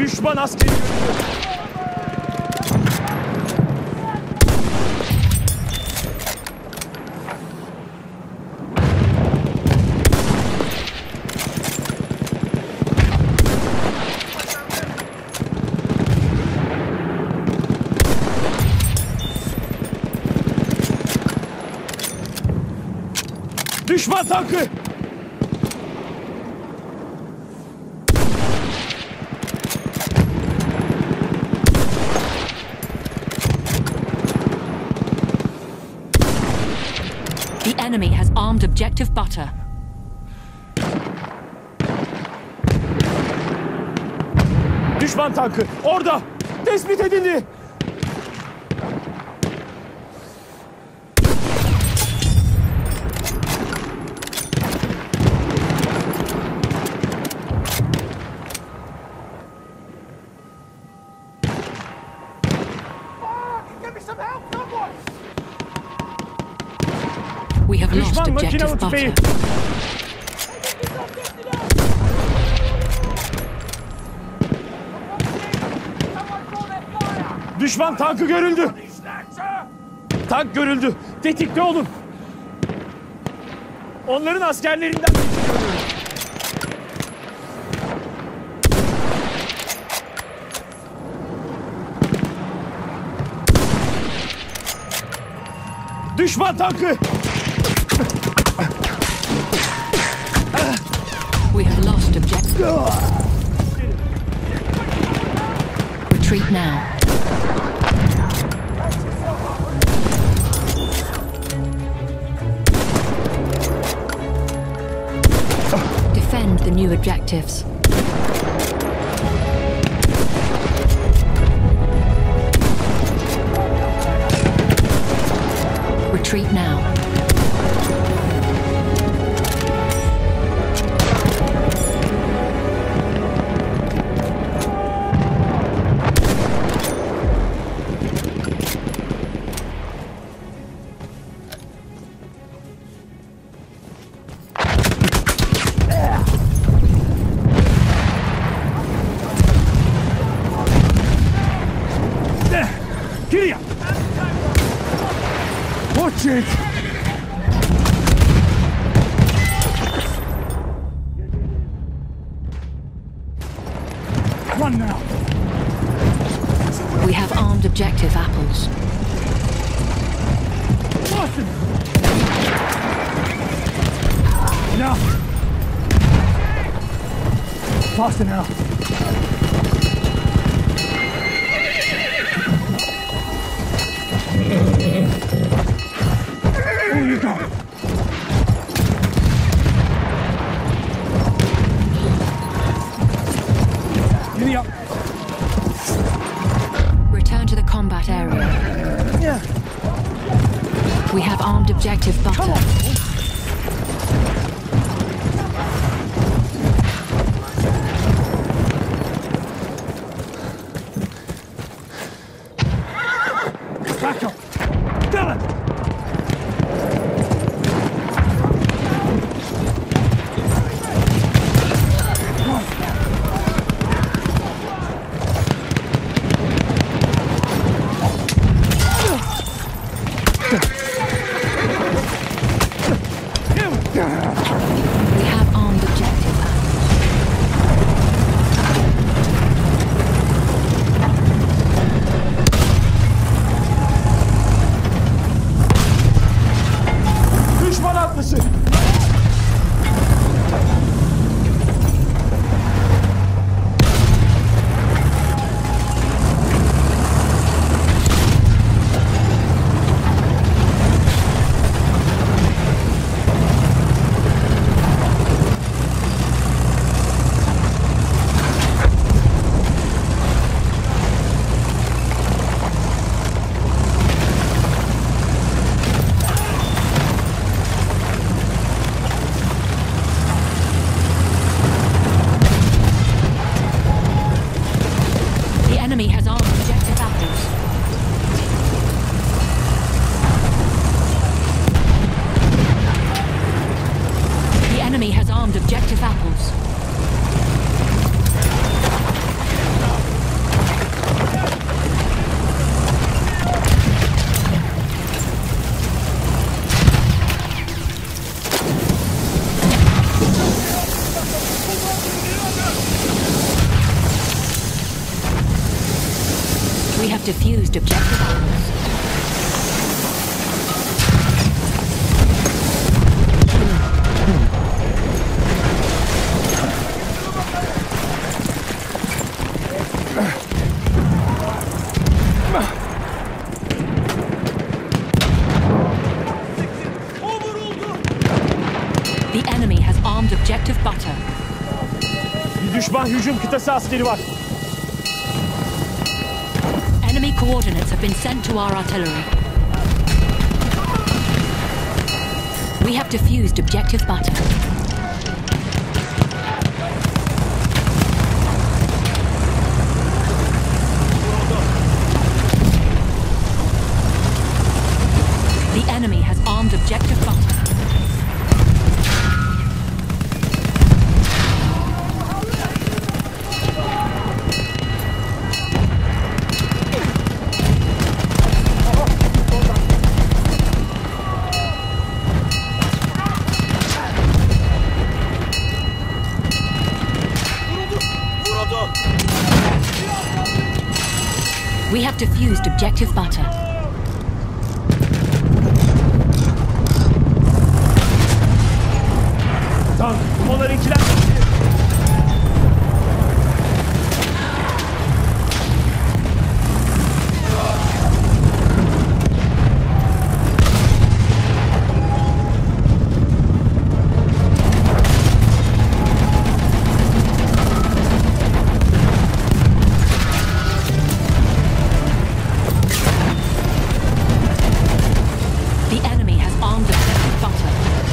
Düşman askeri görüldü. Düşman tankı! The enemy has armed objective butter. Düşman tankı orada! Tespit edildi! We have lost Düşman objective makinalı tüfeği! butter. Düşman tankı görüldü! Tank görüldü! Tetikte olun! Onların askerlerinden geçiyorum. Düşman tankı! We have lost objective. Retreat now. Defend the new objectives. Retreat now. Geriye! Watch it! Run now! We have armed objective apples. Boston! Now! Boston now! There you go! Giddy up! Return to the combat area. Yeah! We have armed objective butter. Come on! Back up! Dylan! armed objective butter. Bir düşman hücum kıtası askeri var. Enemy coordinates have been sent to our artillery. We have defused objective butter. The enemy has armed objective butter. We have defused objective butter. Tank, onlarınkiler... The enemy has armed objective butter.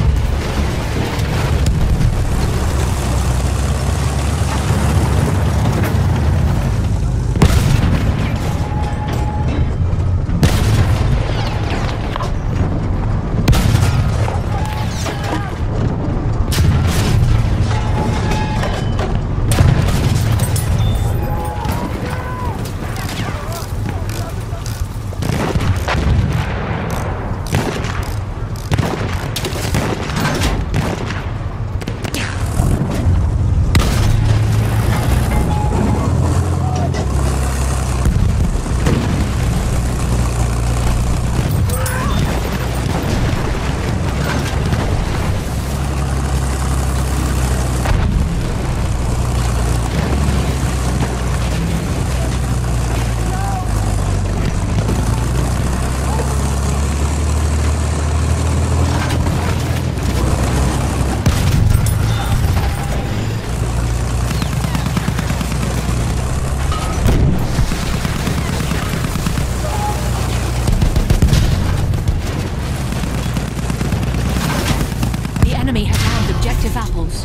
The enemy has armed objective apples.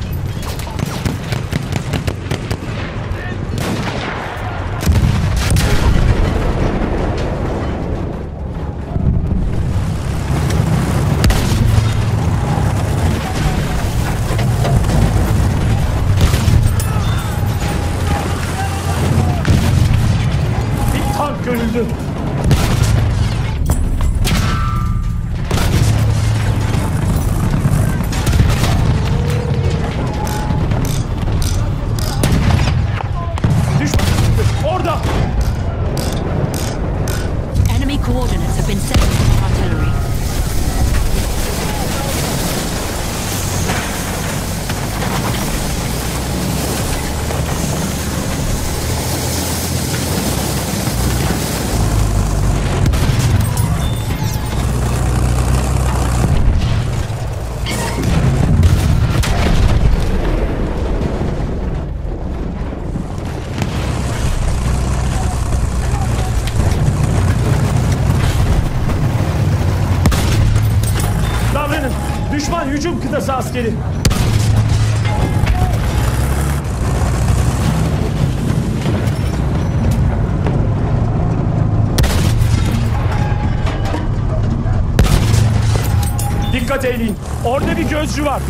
Bir tank görüldü. Düşman orada. Enemy coordinates have been sent to our artillery. Davranın. Düşman hücum kıtası askeri. Dikkat eyleyin. Orada bir gözcü var.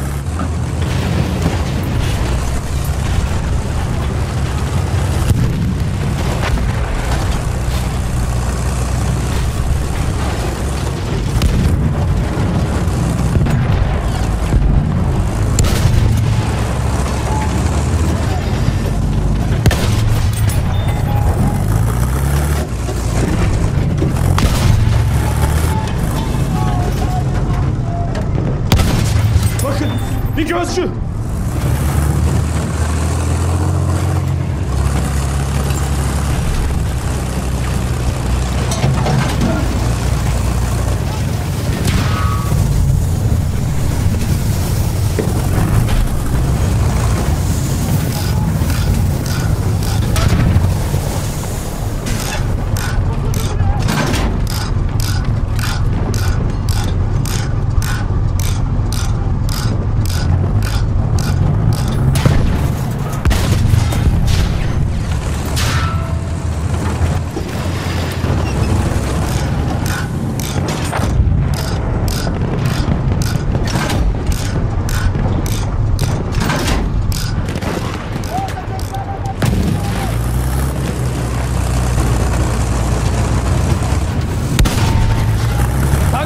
Bakın, bir gözcü.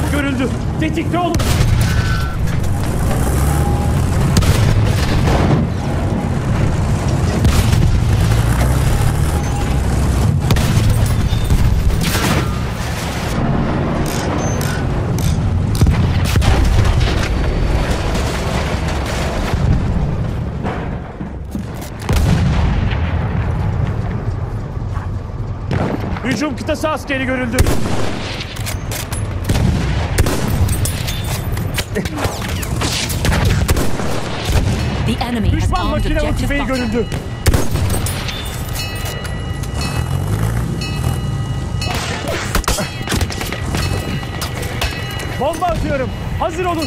Tank görüldü. Tetikte olun. Hücum kıtası askeri görüldü. The enemy has Düşman armed makine objective tüfeği butter. görüldü. Bomba atıyorum. Hazır olun.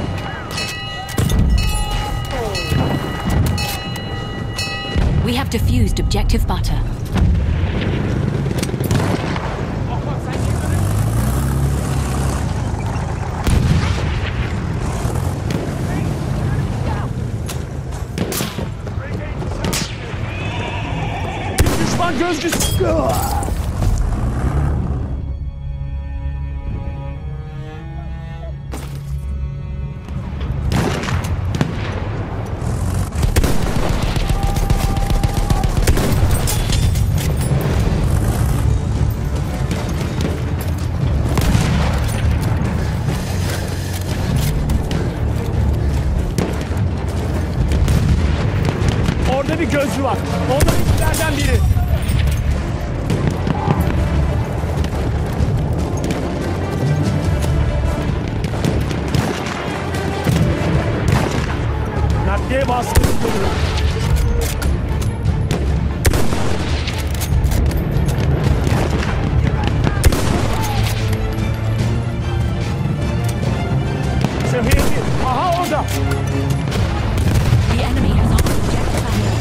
We have defused objective butter. Düşman gözcüsü. Orada bir gözcü var. Onlardan biri. Nakliye baskını kuruyor. Şehir. Aha orada. The enemy has armed objective butter.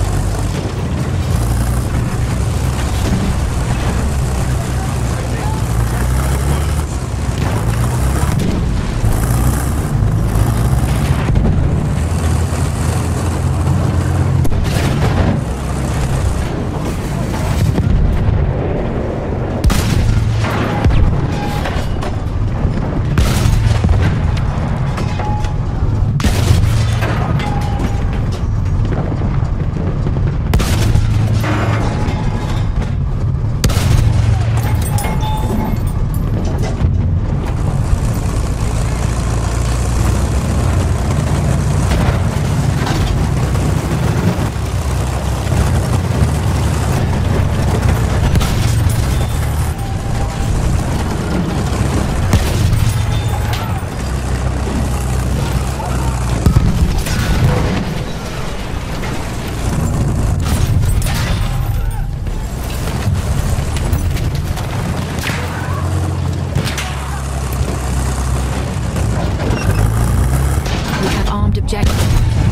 We have armed objective.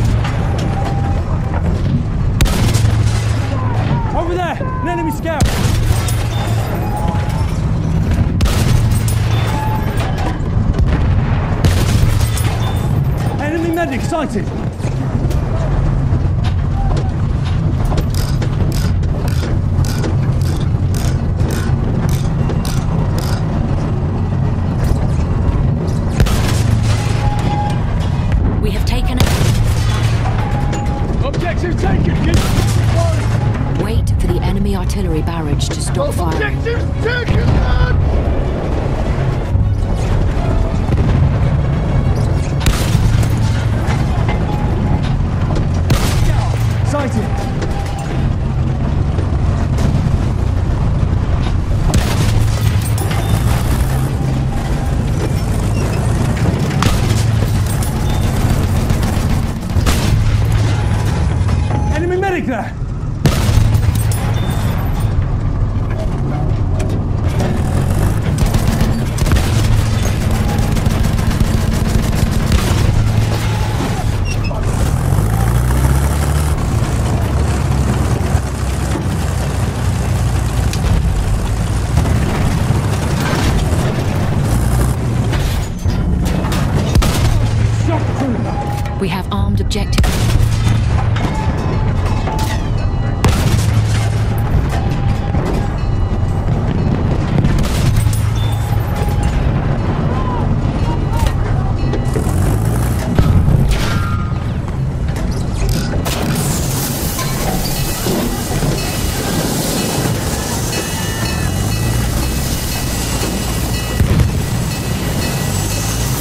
Over there. An enemy scout. Enemy medic sighted. We have taken Objective taken. Wait for the enemy artillery barrage to stop firing. Objective taken. Sighted. Enemy medic there. We have armed objective.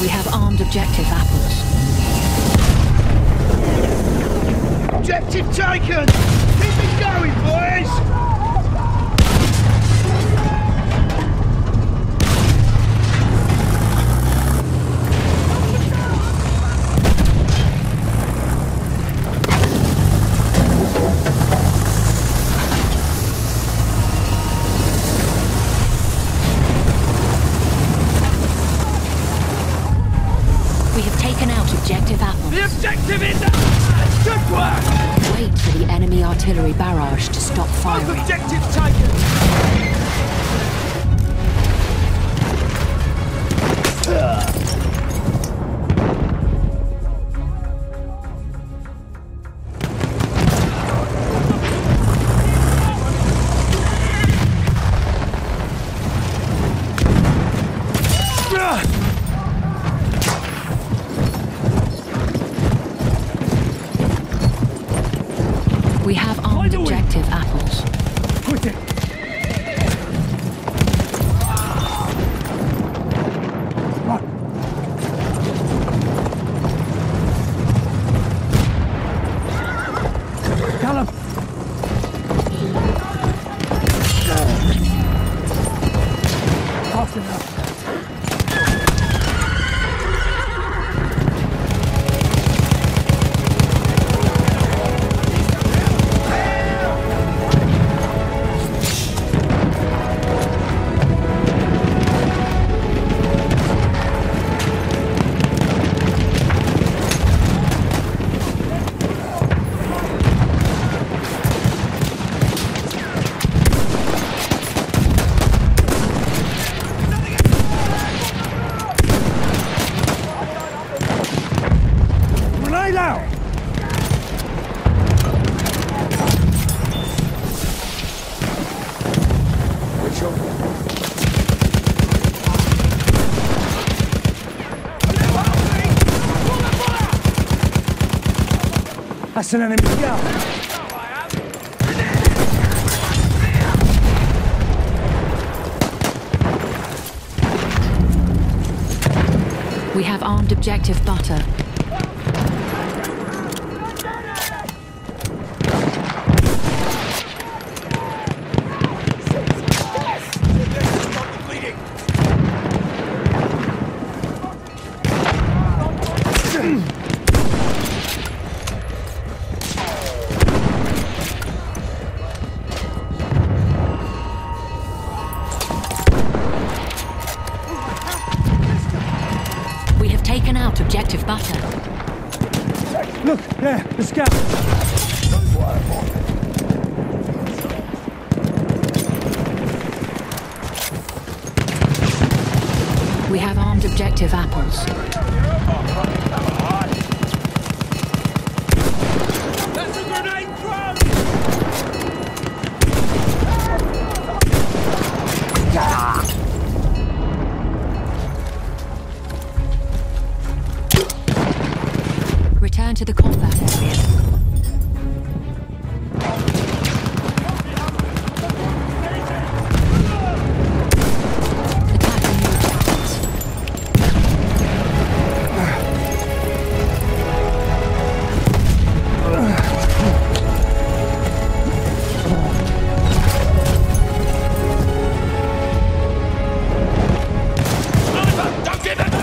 We have armed objective apples. Objective taken! Keep it going, boys! We have taken out objective apples. The objective is... Good work! Wait for the enemy artillery barrage to stop firing. Objective taken! We have armed objective apples. Quit it! Callum! Fast enough. Grenade out! That's an enemy scout. We have armed objective butter. We have taken out objective butter. Look, there, the scout. We have armed objective apples. That's a grenade thrown! Return to the combat area. Attacking the objectives. Don't give it!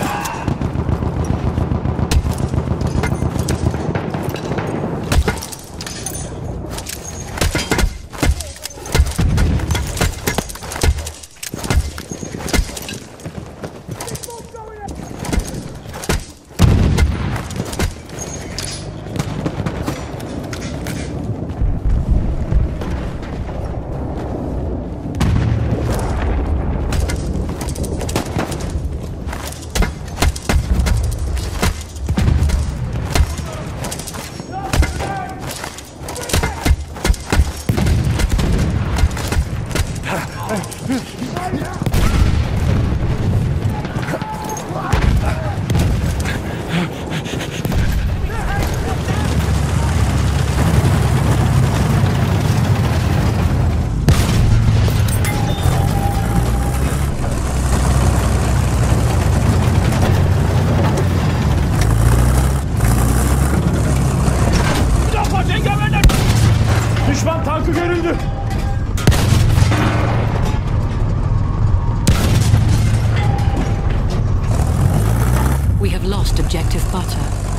lost objective butter.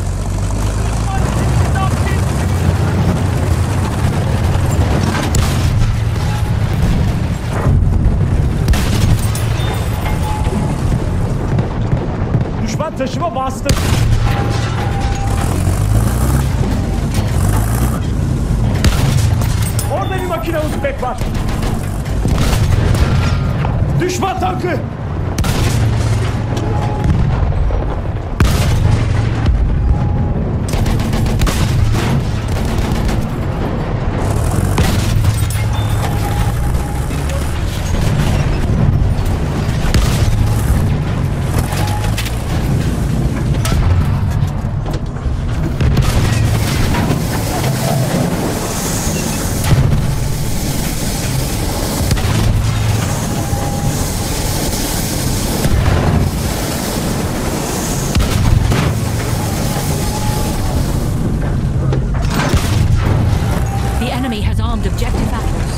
Düşman taşıma bastı. Orada bir makinalı tüfek var. Düşman tankı. The enemy has armed objective apples.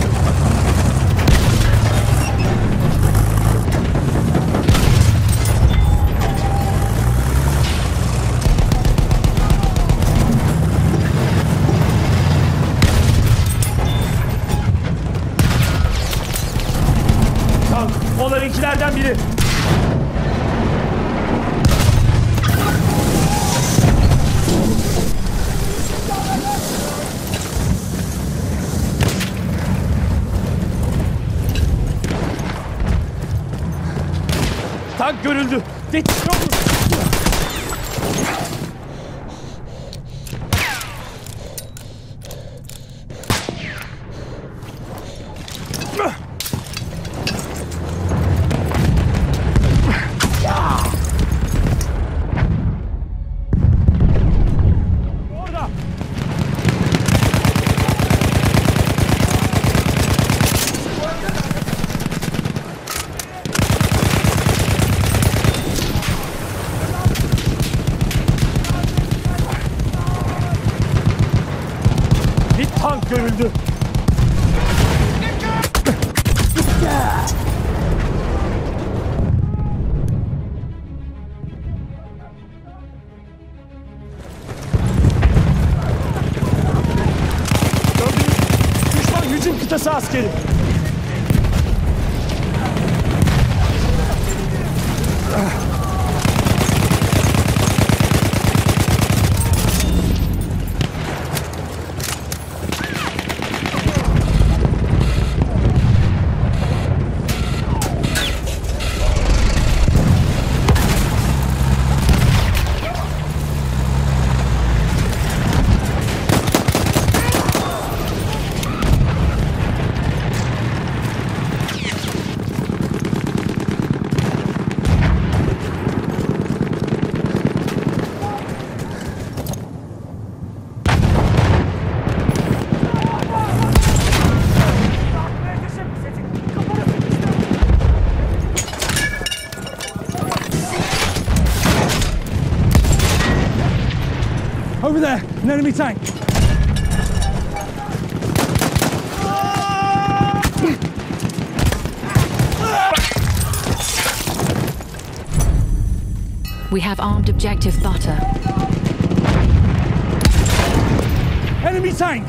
Tank, onlarınkilerden biri. Tank görüldü. Yetişiyor mu? Orada. Bir tank görüldü. Gördünüz mü? Düşman hücum kıtası askeri. Over there, an enemy tank. We have armed objective butter. Enemy tank.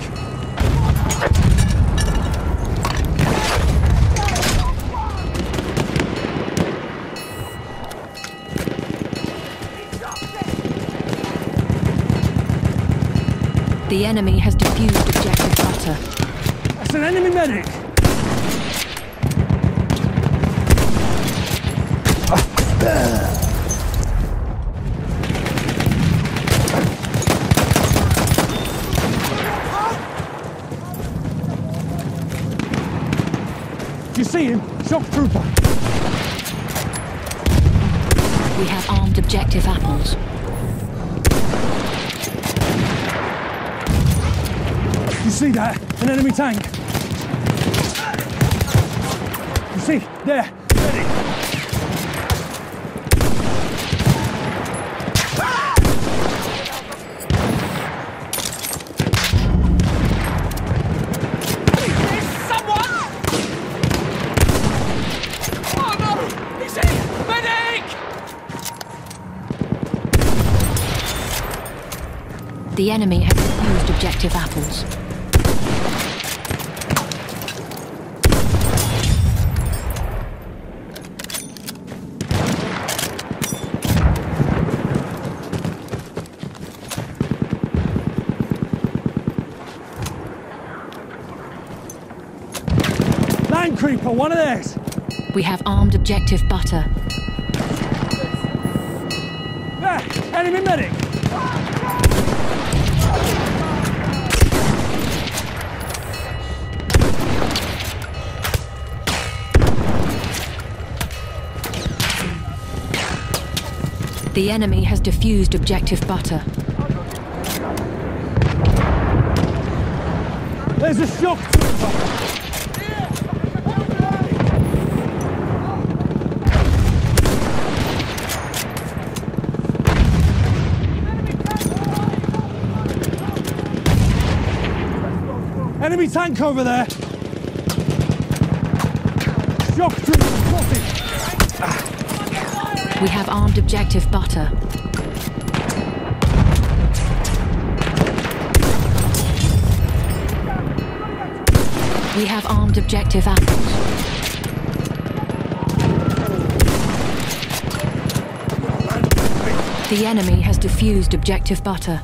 The enemy has defused objective butter. That's an enemy medic. You see him? Shock trooper. We have armed objective apples. You see that? An enemy tank. You see? There. Medic. The enemy has defused objective apples. Land creeper, one of theirs. We have armed objective butter. There, enemy medic. The enemy has defused objective butter. There's a shock trooper. Enemy tank over there. Shock trooper spotted. We have armed objective butter. We have armed objective apples. The enemy has defused objective butter.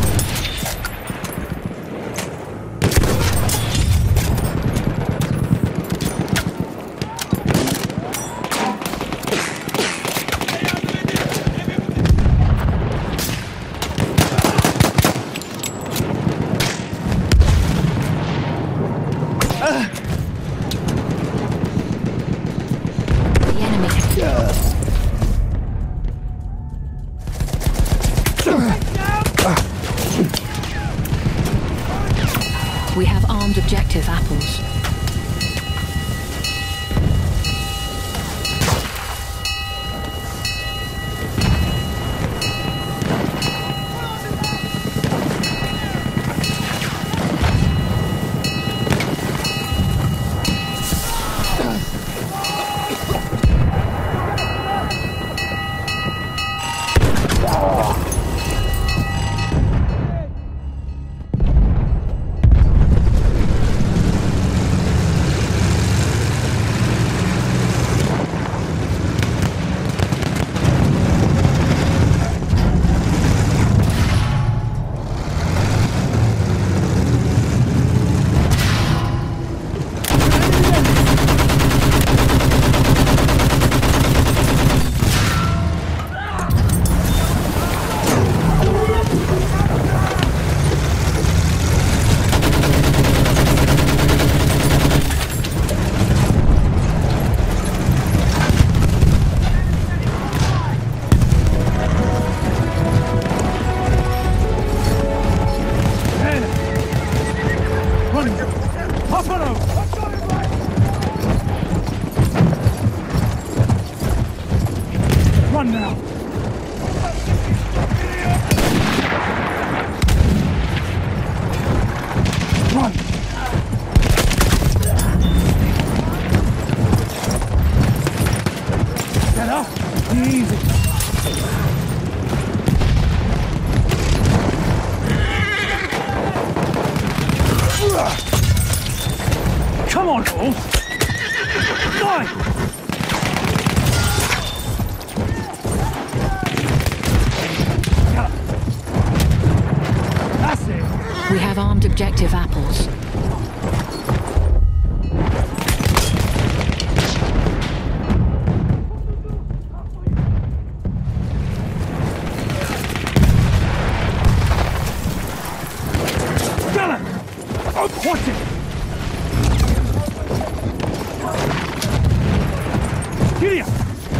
We have armed objective apples. Run now! Run! Get up! Easy! Come on, Wolf! Fine! We have armed objective apples. Gallop! Aquatic! Giddy up!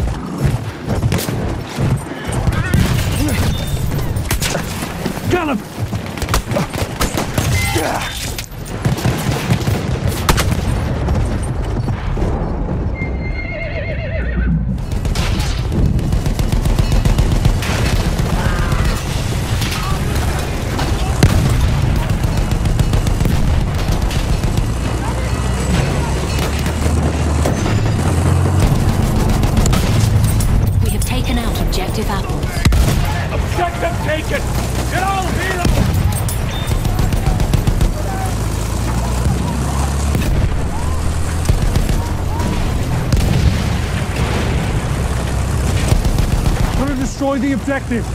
Gallop! We have taken out objective apples. Objective taken! Get all available! destroy the objective.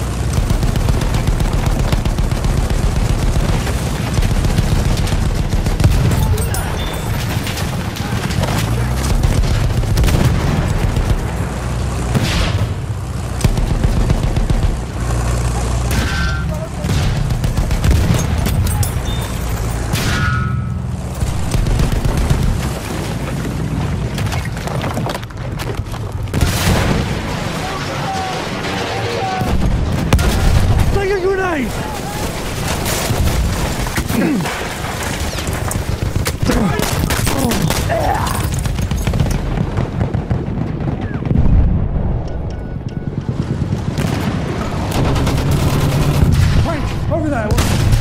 Take a grenade! Frank, over there!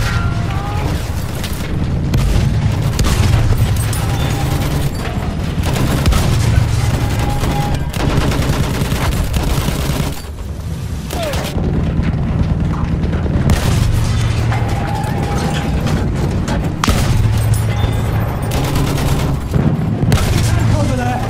Over there!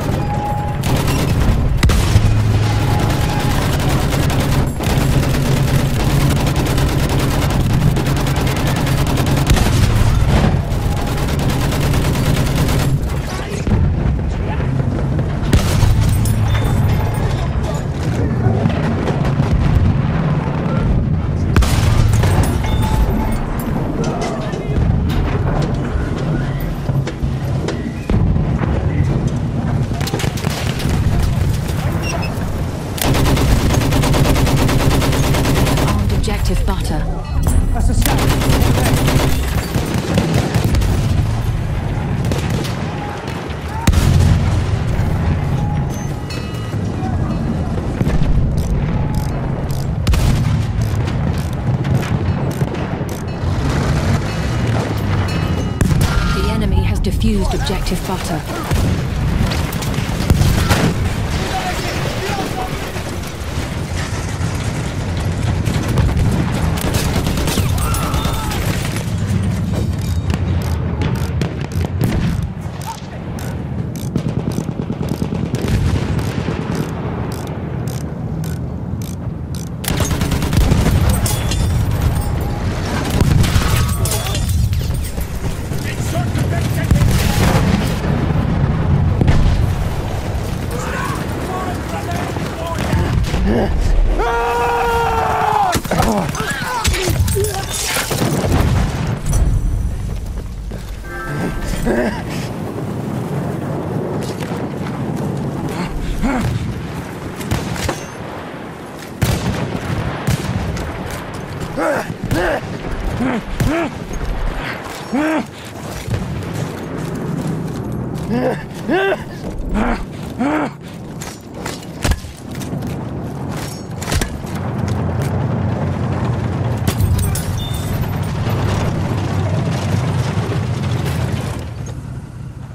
Armed objective butter. That's a sound. The enemy has defused objective butter.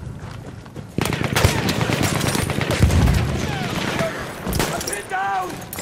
Get down!